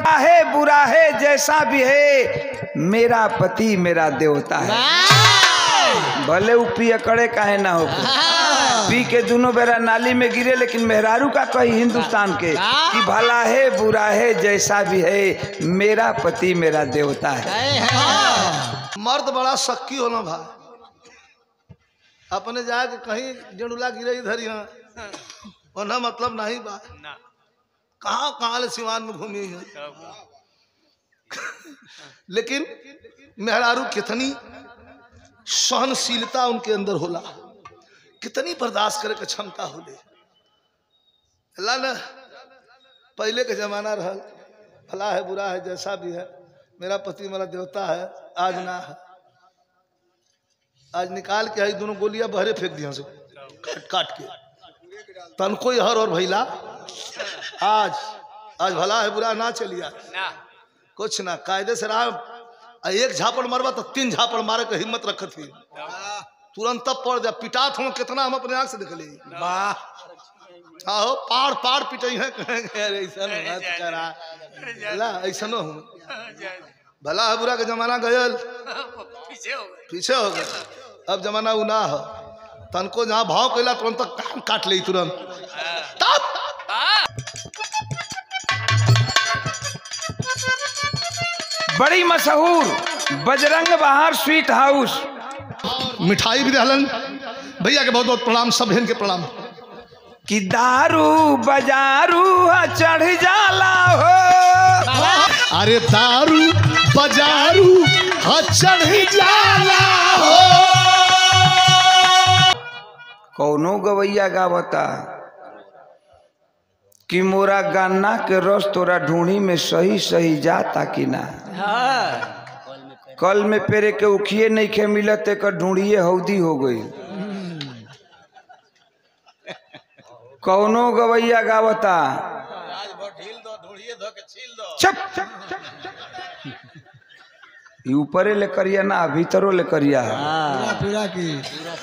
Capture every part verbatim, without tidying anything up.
है बुरा है जैसा भी है मेरा पति मेरा देवता है। भले वो पिए करे काहे ना हो, पी के दोनों बेरा नाली में गिरे, लेकिन मेहरारू का कही हिंदुस्तान के कि भला है बुरा है जैसा भी है मेरा पति मेरा देवता है। मर्द बड़ा शक्की होना भाई, अपने जाके कहीं जड़ुला गिरे इधर यहाँ होना मतलब नहीं बा। कहाँ कहाँ ले सिवान में घूमी है, लेकिन मेहरारू कितनी सहनशीलता उनके अंदर होला, कितनी बर्दाश्त करे के क्षमता होले। अल्लाह ने पहले के जमाना रहा भला है बुरा है जैसा भी है मेरा पति मेरा देवता है, आज ना है। आज निकाल के आई दोनों गोलियां बहरे फेंक दिया से काट काट के तन कोई हर और भैला। आज आज भला है बुरा ना चलिया कुछ ना, कायदे से रहा। एक झापड़ मरवा तो तीन झापड़ मारे के हिम्मत रखत थी, तुरंत तब पड़ जा पिटात हो कितना हम अपने आंख से देख ली। वाह आओ पार पार पिटाई है ऐसा ऐसा न हो। भला है बुरा का जमाना गयल पीछे हो गया, अब जमाना उ ना हो। तनको जहाँ भाव कैला तुरंत कान काट ली तुरंत। बड़ी मशहूर बजरंग बहार स्वीट हाउस मिठाई भी दहलन भैया के बहुत बहुत प्रणाम, सब बहन के प्रणाम। कि दारू बजारू चढ़ जाला हो, अरे दारू बजारू चढ़ जाला हो। कौनो गवैया गावता कि मोरा गन्ना के रस तोरा ढूंढी में सही सही जाता कि ना। कल में पेरे के उखिए नहीं खे मिलत एक ढूंढिए हौदी हो गई। कौनो गवैया गावता चप ऊपरे ले करिया ना भीतरों ले करिया है।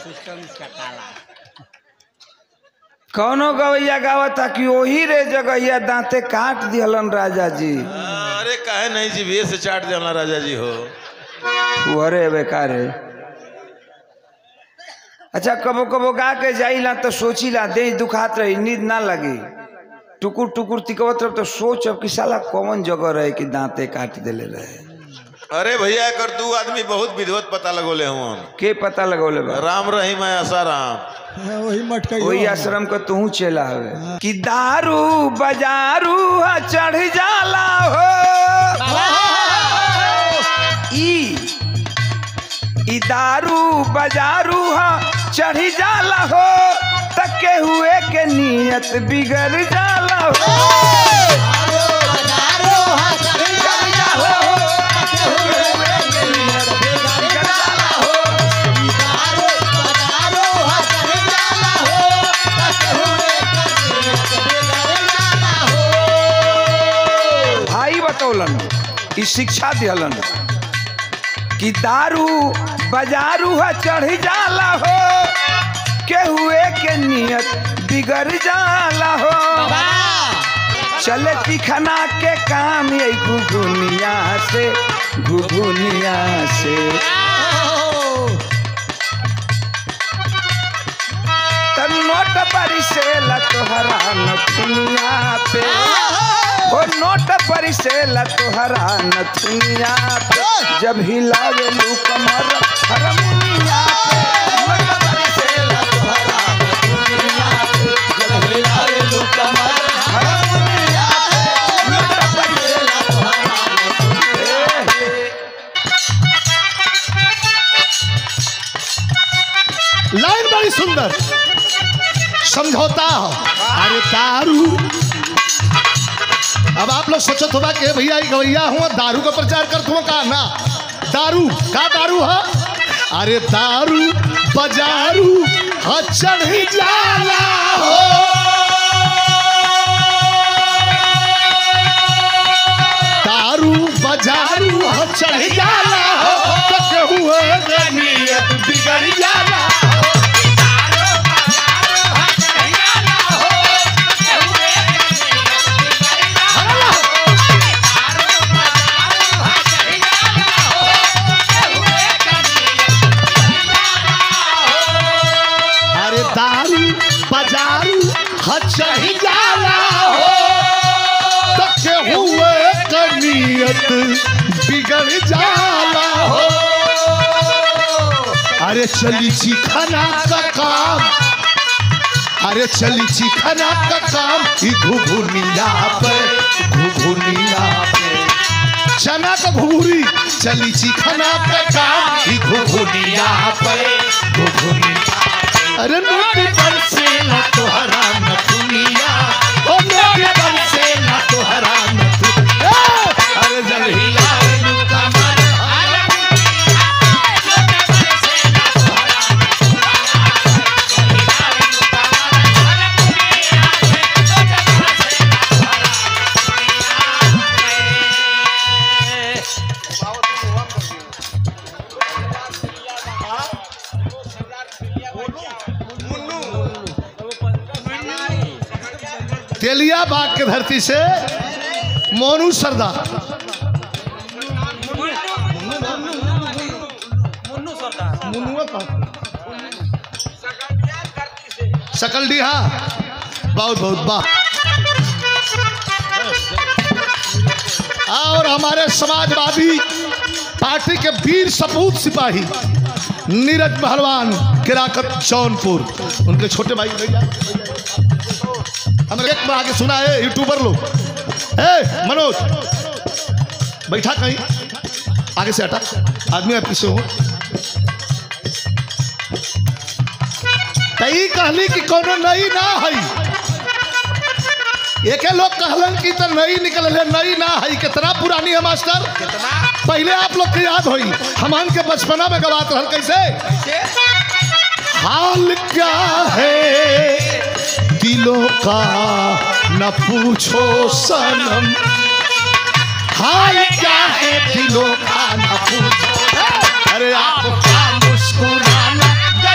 कौनो गवैया गावता कि वही रे जगहिया दांते काट दिहलन राजा जी। अरे काहे नहीं जी वे से चाट दिहलन राजा जी हो। अरे बेकार है। अच्छा कबो कबो गा के जाइला तो सोचीला दे दुखात रही नींद ना लगी, टुकुर टुकुर तिकवत रह तो सोच अब कि साला कौन जगह रहे कि दांते काट देले रहे। अरे भैया कर दू आदमी बहुत विधिवत पता लगोले हुआ के पता लगोले बा? राम रहीम है आसाराम, वही मटका वही आश्रम का तू चेला हवे। कि दारू बजारू चढ़ जाला हो, ई ई दारू बजारू चढ़ जाला हो, तके हुए के नियत बिगड़ जाला हो। भाई बतौलन ई शिक्षा दिहलन कि दारू बजारू चढ़ जाला हो, के हुए के नियत बिगड़ जाला हो। चले तिखना के काम ये घुघुनिया से घुघुनिया से तन नोट परिसेला तोहरा नथुनिया पे, वो नोट परिसेला तोहरा नथुनिया पे, जब हिलावे लू कमर हरमुनिया पे। नोट परिसेला तोहरा नथुनिया पे, जब हिलावे लू कमर हरमुनिया पे, नोट परिसेला तोहरा नथुनिया पे। लाइन बड़ी सुंदर समझौता हो। अरे दारू अब आप लोग सोचत होगा कि भैया गवैया हुआ दारू का प्रचार करते हो का ना। दारू का दारू है, अरे दारू बजारू चढ़ जाला हो। दारू बजारू चढ़ जाला हो, तो हुए नियत बिगड़ जाला हो। हुए कनियत बिगड़ जाला हो। अरे चली चिखना का काम, अरे चली चिखना का काम घुघुनिया पे, घुघुनिया पे चना का घुघुरी, चली चिखना का काम घुघुनिया पे, घुघुनिया। अरे नोट बरसे ना तोहरा नथुनिया, ओ नोट बरसे ना तोहरा नथुनिया। अरे जब हिलाए नु कमर, तेलिया बाग के धरती से मोनू सरदार, सकलडीहा, बहुत बहुत वाह। और हमारे समाजवादी पार्टी के वीर सपूत सिपाही नीरज पहलवान किराकत जौनपुर, उनके छोटे भाई भैया हमने एक बार आगे सुना है यूट्यूबर लोग। ए मनोज बैठा कहीं आगे से हटा, आदमी आप किसे हो तई कहली कि कोनो नई ना है, एक लोग कहलन कि तो नई निकल है, नई ना है। कितना पुरानी है मास्टर, कितना पहले आप लोग को याद होई, हमान के बचपना में गवात रहल कैसे। हाल क्या है दिलों का न पूछो सनम, हाल क्या है दिलों का न पूछो। अरे आपका मुस्कुराना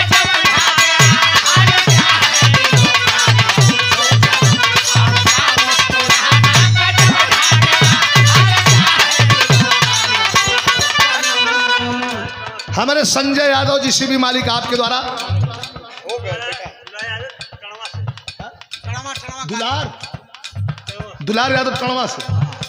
हमारे संजय यादव जी सी बी मालिक आपके द्वारा दुलार दुलार यादव कणवा से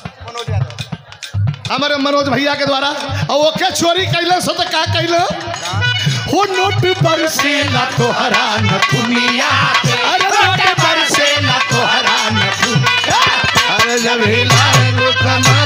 हमारे मनोज भैया के द्वारा, और वो क्या चोरी कैले सो तो क्या कैले हो। नोट पर से ना तोहरा नथुनिया, अरे नोट पर से ना तोहरा नथुनिया। अरे जब हिलाए लो कमर